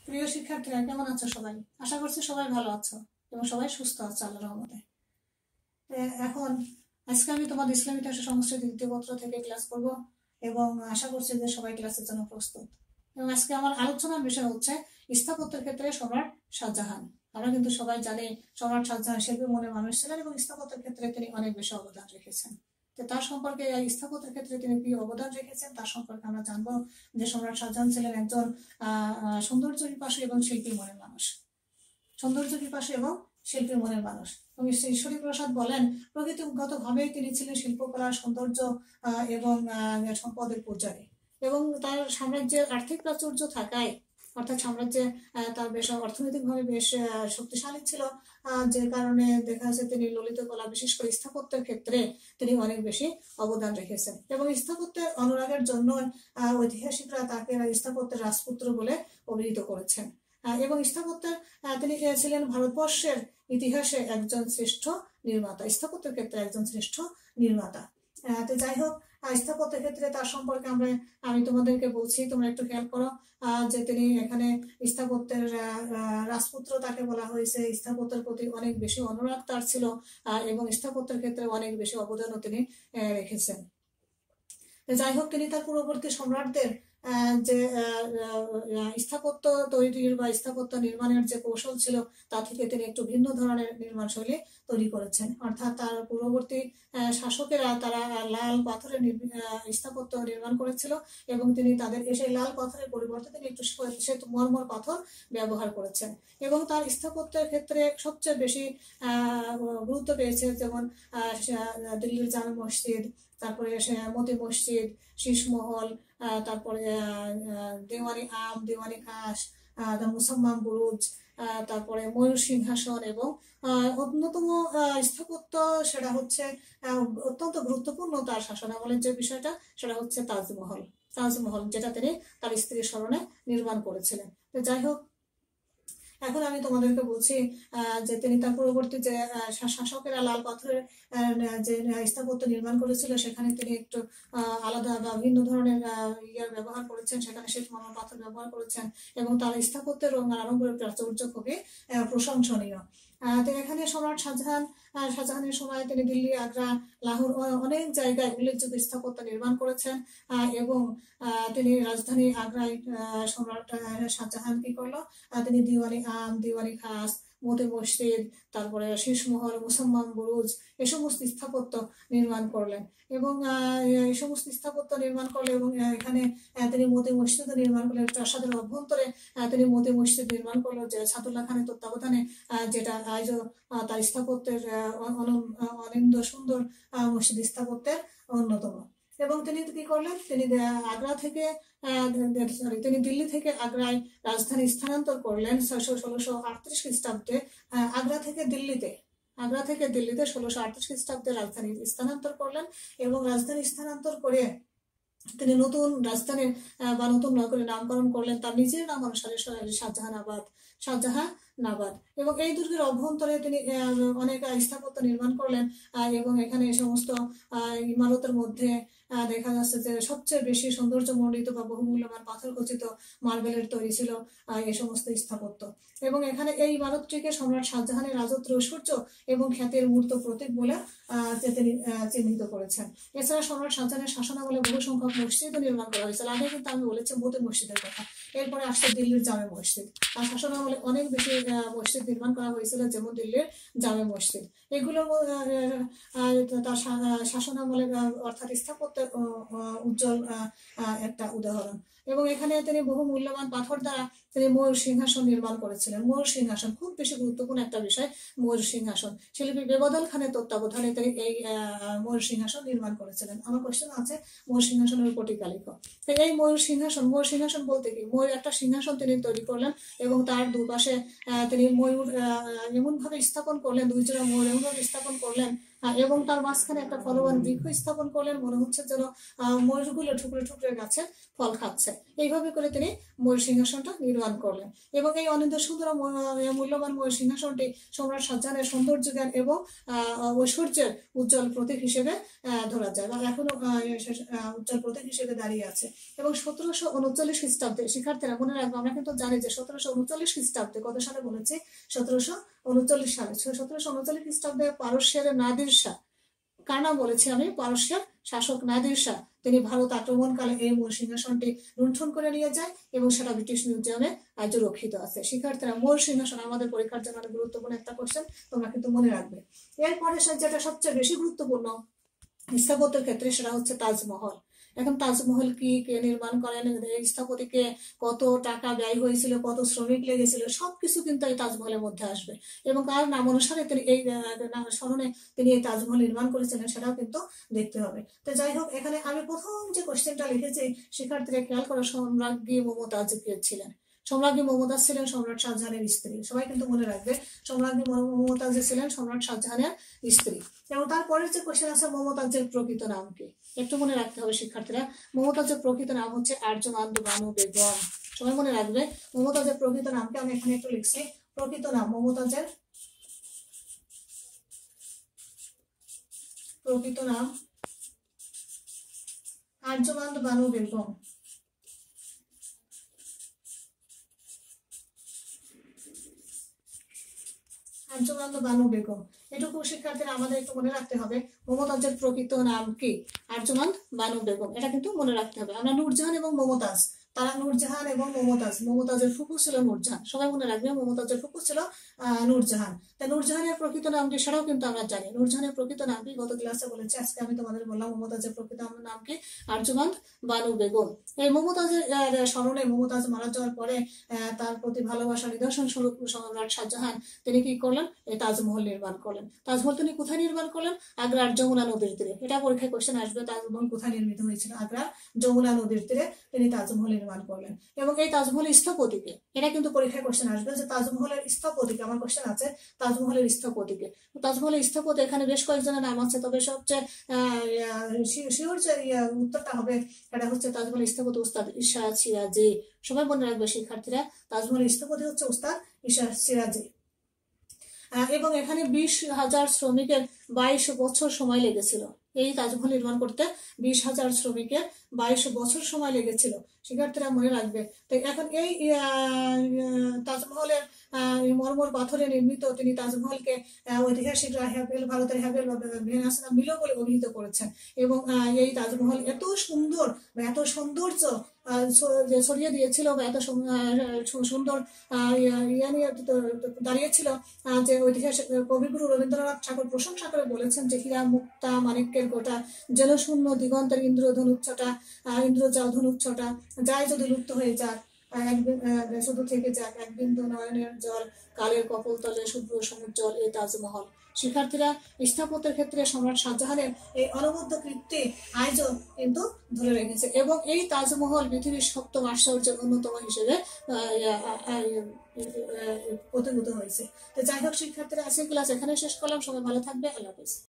প্রিয় শিক্ষার্থীরা, কেমন আছো সবাই? আশা করছি সবাই ভালো আছো এবং সবাই সুস্থ আছো আল্লাহর রহমতে। এখন আজকে আমি তোমাদের ইসলামী ইতিহাস সংস্কৃতি দ্বিতীয় পত্র থেকে ক্লাস করব এবং আশা করছি যে সবাই ক্লাসের জন্য প্রস্তুত। এবং আজকে আমার আলোচনার বিষয় হচ্ছে স্থাপত্যের ক্ষেত্রে সম্রাট শাহজাহান। আমরা কিন্তু সবাই জানি সম্রাট শাহজাহান শিল্পী মনের মানুষ ছিলেন এবং স্থাপত্যের ক্ষেত্রে তিনি অনেক বেশি অবদান রেখেছেন। তো তার সম্পর্কে স্থাপত্যের ক্ষেত্রে তিনি কি অবদান রেখেছেন তার সম্পর্কে আমরা জানবো। যে সম্রাট শাহজাহান ছিলেন একজন সৌন্দর্য পিপাসু এবং শিল্পী মনের মানুষ। সৌন্দর্য পিপাসু এবং শিল্পী মনের মানুষ। এবং ঈশ্বরী প্রসাদ বলেন, প্রকৃতিগতভাবে তিনি ছিলেন শিল্পকলা, সৌন্দর্য এবং সম্পদের পূজারী। এবং তার সাম্রাজ্যের আর্থিক প্রাচুর্য থাকায়, অর্থাৎ সাম্রাজ্যে তার বেশ অর্থনৈতিকভাবে বেশ শক্তিশালী ছিল, যে কারণে দেখা যাচ্ছে তিনি ললিত কলা, বিশেষ করে স্থাপত্যের ক্ষেত্রে তিনি অনেক বেশি অবদান রেখেছেন। এবং স্থাপত্যের অনুরাগের জন্য ঐতিহাসিকরা তাকে স্থাপত্যের রাজপুত্র বলে অভিহিত করেছেন। এবং স্থাপত্যের তিনি ছিলেন ভারতবর্ষের ইতিহাসে একজন শ্রেষ্ঠ নির্মাতা, স্থাপত্যের ক্ষেত্রে একজন শ্রেষ্ঠ নির্মাতা। তো যাই হোক, স্থাপত্যের ক্ষেত্রে তার সম্পর্কে আমি তোমাদেরকে বলছি, তোমরা একটু খেয়াল করো যে তিনি এখানে স্থাপত্যের রাজপুত্র তাকে বলা হয়েছে। স্থাপত্যের প্রতি অনেক বেশি অনুরাগ তার ছিল এবং স্থাপত্যের ক্ষেত্রে অনেক বেশি অবদানও তিনি রেখেছেন। যাই হোক, তিনি তার পূর্ববর্তী সম্রাটদের যে স্থাপত্য তৈরির বা স্থাপত্য নির্মাণের যে কৌশল ছিল তা থেকে তিনি একটু ভিন্ন ধরনের নির্মাণ শৈলী তৈরি করেছেন। অর্থাৎ তার পূর্ববর্তী শাসকেরা তারা লাল পাথরের স্থাপত্য নির্মাণ করেছিল এবং তিনি তাদের এসে লাল পাথরের পরিবর্তে তিনি একটু শ্বেত মরমর পাথর ব্যবহার করেছেন। এবং তার স্থাপত্যের ক্ষেত্রে সবচেয়ে বেশি গুরুত্ব পেয়েছে যেমন দিল্লির জামে মসজিদ, তারপরে মতি মসজিদ, শীষমহল, তারপরে দেওয়ানি আম, দেওয়ানি খাস, মুসাম্মাম বুরুজ, তারপরে ময়ূর সিংহাসন এবং অন্যতম স্থাপত্য সেটা হচ্ছে অত্যন্ত গুরুত্বপূর্ণ তার শাসনামলের যে বিষয়টা সেটা হচ্ছে তাজমহল। তাজমহল যেটা তিনি তার স্ত্রীর স্মরণে নির্মাণ করেছিলেন। তো যাই হোক, এখন আমি তোমাদেরকে বলছি যে তিনি তার পূর্ববর্তী যে শাসকেরা লাল পাথরের যে স্থাপত্য নির্মাণ করেছিল সেখানে তিনি একটু আলাদা বা ভিন্ন ধরনের ব্যবহার করেছেন, সেখানে শ্বেত মরমর পাথর ব্যবহার করেছেন এবং তার স্থাপত্যের আড়ম্বরের প্রাচুর্য খুবই প্রশংসনীয়। তো এখানে সম্রাট শাহজাহানের সময় তিনি দিল্লি, আগ্রা, লাহোর অনেক জায়গায় উল্লেখযোগ্য স্থাপত্য নির্মাণ করেছেন এবং তিনি রাজধানী আগ্রায় সম্রাট শাহজাহান কি করলো, তিনি দিওয়ানি আম, দিওয়ানি খাস, মতি মসজিদ, তারপরে শীষমহল, মুসাম্মাম বুরুজ এ সমস্ত স্থাপত্য নির্মাণ করলেন। এবং এই সমস্ত স্থাপত্য নির্মাণ করলেন এবং এখানে তিনি মতি মসজিদও নির্মাণ করলেন। প্রাসাদের অভ্যন্তরে তিনি মতি মসজিদ নির্মাণ করলো, যে সাদুল্লাহ খানের তত্ত্বাবধানে, যেটা আজও তার স্থাপত্যের অনিন্দ সুন্দর মসজিদ স্থাপত্যের অন্যতম। এবং তিনি কি করলেন, তিনি তিনি দিল্লি থেকে আগ্রায় রাজধানী স্থানান্তর করলেন 1638 খ্রিস্টাব্দে। আগ্রা থেকে দিল্লিতে 1638 খ্রিস্টাব্দে রাজধানী স্থানান্তর করলেন এবং রাজধানী স্থানান্তর করে তিনি নতুন রাজধানীর বা নতুন নগরের নামকরণ করলেন তার নিজের নাম অনুসারে, শাহজাহানাবাদ। এবং এই দুর্গের অভ্যন্তরে তিনি অনেক স্থাপত্য নির্মাণ করলেন এবং এখানে এই সমস্ত ইমারতের মধ্যে দেখা যাচ্ছে যে সবচেয়ে বেশি সৌন্দর্যমণ্ডিত বা বহুমূল্যবান পাথর খচিত মার্বেলের তৈরি ছিল এই সমস্ত স্থাপত্য। এবং এখানে এই ইমারতটিকে সম্রাট শাহজাহানের রাজত্বের ঐশ্বর্য এবং খ্যাতির মূর্ত প্রতীক বলে তিনি চিহ্নিত করেছেন। এছাড়া সম্রাট শাহজাহানের শাসনামলে বহু সংখ্যক মসজিদও নির্মাণ করা হয়েছিল। আগে কিন্তু আমি বলেছি মতি মসজিদের কথা, এরপরে আসছে দিল্লির জামে মসজিদ। তার শাসনামলে অনেক বেশি মসজিদ নির্মাণ করা হয়েছিল, যেমন দিল্লির জামে মসজিদ। এগুলোর তার শাসনামলে অর্থাৎ স্থাপত্যের উজ্জ্বল একটা উদাহরণ। এবং এখানে তিনি বহু মূল্যবান পাথর দ্বারা তিনি ময়ূর সিংহাসন নির্মাণ করেছিলেন। ময়ূর সিংহাসন খুব বেশি গুরুত্বপূর্ণ একটা বিষয়। ময়ূর সিংহাসন শিল্পী বেবদল খানের তত্ত্বাবধানে তিনি এই ময়ূর সিংহাসন নির্মাণ করেছিলেন। আমার কোশ্চেন আছে, ময়ূর সিংহাসনের পটিকা লিখো। তো এই ময়ূর সিংহাসন বলতে কি, ময়ূর একটা সিংহাসন তিনি তৈরি করলেন এবং তার দুপাশে তিনি ময়ূর এমন ভাবে স্থাপন করলেন, দুই জোড়া ময়ূর এমন ভাবে স্থাপন করলেন এবং তার মাঝখানে একটা ফলবান বৃক্ষ স্থাপন করলেন। মনে হচ্ছে যেন ময়ূরগুলো ঠুকরে ঠুকরে গাছে ফল খাচ্ছে। এইভাবে করে তিনি ময়ূর সিংহাসনটা নির্মাণ করলেন এবং এই অনিন্দ্য সুন্দর মূল্যবান ময়ূর সিংহাসনটি সম্রাট শাহজাহানের সৌন্দর্য জ্ঞান এবং ঐশ্বর্যের উজ্জ্বল প্রতীক হিসেবে ধরা যায় বা এখনো উজ্জ্বল প্রতীক হিসেবে দাঁড়িয়ে আছে। এবং 1739 খ্রিস্টাব্দে, শিক্ষার্থীরা মনে রাখবো, আমরা কিন্তু জানি যে 1739 খ্রিস্টাব্দে কত সালে বলেছি, 1739 সালে। 1739 খ্রিস্টাব্দে পারস্যের নাদির শাহ, কার নাম বলেছি আমি, পারস্যের শাসক নাদির শাহ, তিনি ভারত আক্রমণকালে এই ময়ূর সিংহাসনটি লুণ্ঠন করে নিয়ে যায় এবং সেটা ব্রিটিশ মিউজিয়ামে আজও রক্ষিত আছে। শিক্ষার্থীরা, ময়ূর সিংহাসন আমাদের পরীক্ষার জন্য অনেক গুরুত্বপূর্ণ একটা কোশ্চেন, তোমরা কিন্তু মনে রাখবে। এরপরে যেটা সবচেয়ে বেশি গুরুত্বপূর্ণ স্থাপত্যের ক্ষেত্রে, সেটা হচ্ছে তাজমহল। এখন তাজমহল কি, কে নির্মাণ করেন, এই স্থপতিকে কত টাকা ব্যয় হয়েছিল, কত শ্রমিক লেগেছিল, সবকিছু কিন্তু এই তাজমহলের মধ্যে আসবে এবং কার নাম অনুসারে তিনি এই স্মরণে তিনি এই তাজমহল নির্মাণ করেছিলেন সেটাও কিন্তু দেখতে হবে। তো যাই হোক, এখানে আমি প্রথম যে কোশ্চেনটা লিখেছি, শিক্ষার্থীরা খেয়াল করো, সম্রাজ্ঞী মমতাজ কে ছিলেন? সম্রাজ্ঞী মমতাজ ছিলেন সম্রাট শাহজাহানের স্ত্রী। সবাই কিন্তু মনে রাখবে, সম্রাজ্ঞী মমতাজ ছিলেন সম্রাট শাহজাহানের স্ত্রী। এবং তারপরের যে কোশ্চেন আছে, মমতাজের প্রকৃত নাম কি? একটু মনে রাখতে হবে শিক্ষার্থীরা, মমতাজের প্রকৃত নাম হচ্ছে আরজমান্দ বানু বেগম। সবাই মনে রাখবে, মমতাজের প্রকৃত নামকে আমি এখানে একটু লিখছি। প্রকৃত নাম, মমতাজের প্রকৃত নাম আরজমান্দ বানু বেগম। আরজমান্দ বানু বেগম, এটুকু শিক্ষার্থীরা আমাদের একটু মনে রাখতে হবে। মমতাজের প্রকৃত নাম কি? আরজমান্দ বানু বেগম, এটা কিন্তু মনে রাখতে হবে। আমরা নূরজাহান এবং মমতাজ, তারা নূরজাহান এবং মমতাজ, মমতাজের ফুফু ছিল নূরজাহান। সবাই মনে রাখবে, মমতাজের ফুফু ছিল নূরজাহান। তাই নূরজাহানের প্রকৃত নামটি সেটাও কিন্তু আমরা জানি। নূরজাহানের প্রকৃত নাম কি গত ক্লাসে বলেছি, আজকে আমি তোমাদের বললাম মমতাজের প্রকৃত নাম কি, আরজমান্দ বানু বেগম। এই মমতাজের স্মরণে, মমতাজ মারা যাওয়ার পরে তার প্রতি ভালোবাসার নিদর্শন স্বরূপ সম্রাট শাহজাহান তিনি কি করলেন, এই তাজমহল নির্মাণ করলেন। তাজমহল তিনি কোথায় নির্মাণ করলেন? আগ্রার যমুনা নদীর তীরে। এটা পরীক্ষায় কোশ্চেন আসবে, তাজমহল কোথায় নির্মিত হয়েছিল? আগ্রার যমুনা নদীর তীরে তিনি তাজমহল নির্মাণ করলেন। এবং এই তাজমহলের স্থপতিকে, এটা কিন্তু পরীক্ষায় কোশ্চেন আসবে যে তাজমহলের স্থপতিকে, আমার কোশ্চেন আছে তাজমহলের স্থপতিকে। তাজমহলের স্থপতি এখানে বেশ কয়েকজনের নাম আছে, তবে সবচেয়ে শিওর যে উত্তরটা হবে এটা হচ্ছে তাজমহলের স্থপতি উস্তাদ ঈশা সিরাজি। সবাই মনে রাখবে শিক্ষার্থীরা, তাজমহলের স্থপতি হচ্ছে উস্তাদ ঈশা সিরাজি। এবং এখানে 20,000 শ্রমিকের 22 বছর সময় লেগেছিল। এই তাজমহল নির্মাণ করতে 20,000 শ্রমিকের 22 বছর সময় লেগেছিল। শিক্ষার্থীরা মনে রাখবে। তো এখন এই তাজমহলের মরমর পাথরে নির্মিত তিনি তাজমহলকে ঐতিহাসিকরা হ্যাভেল, ভারতের হ্যাভেল বা ভেনাসা মিলো বলে অভিহিত করেছেন। এবং এই তাজমহল এত সুন্দর বা এত সৌন্দর্য ছড়িয়ে দিয়েছিল বা এত সুন্দর দাঁড়িয়েছিল যে ঐতিহাসিক কবিগুরু রবীন্দ্রনাথ ঠাকুর প্রশংসা করে বলেছেন যে হীরা মুক্তা মানিক্যের গোটা, জলশূন্য দিগন্তের ইন্দ্রধনুচ্ছটা, ইন্দ্রজাল ধনুচ্ছটা, যাই যদি লুপ্ত হয়ে যাক, শুধু থেকে যাক এক বিন্দু নয়নের জল, কালের কপল তলে শুভ্র সমুজ্জ্বল এই তাজমহল। শিক্ষার্থীরা, স্থাপত্যের ক্ষেত্রে সম্রাট শাহজাহানের এই অনবদ্য কীর্তি আজও কিন্তু ধরে রেখেছে এবং এই তাজমহল পৃথিবীর 7ম আশ্চর্যের অন্যতম হিসেবে প্রতিষ্ঠিত হয়েছে। তো যাই হোক শিক্ষার্থীরা, আজকের ক্লাস এখানে শেষ করলাম। সবাই ভালো থাকবে। আল্লাহ হাফেজ।